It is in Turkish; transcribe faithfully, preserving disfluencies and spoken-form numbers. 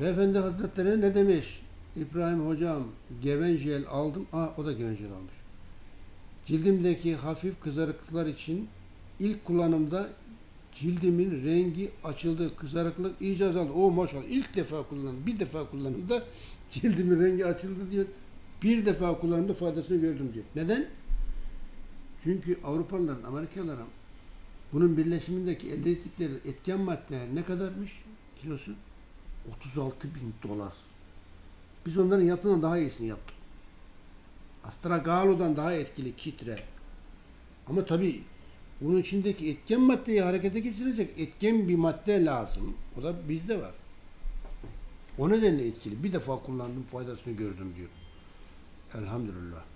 Beyefendi Hazretleri ne demiş? İbrahim hocam Gevencel aldım. Aa, o da Gevencel almış. Cildimdeki hafif kızarıklıklar için ilk kullanımda cildimin rengi açıldı. Kızarıklık iyice azaldı. O maşallah ilk defa kullandım. Bir defa kullanımda cildimin rengi açıldı diyor. Bir defa kullanımda faydasını gördüm diyor. Neden? Çünkü Avrupalıların, Amerikalıların bunun birleşimindeki elde ettikleri etken madde ne kadarmış kilosu? otuz altı bin dolar. Biz onların yaptığından daha iyisini yaptık. Astragalo'dan daha etkili kitre. Ama tabii bunun içindeki etken maddeyi harekete geçirecek etken bir madde lazım. O da bizde var. O nedenle etkili. Bir defa kullandım, faydasını gördüm diyor. Elhamdülillah.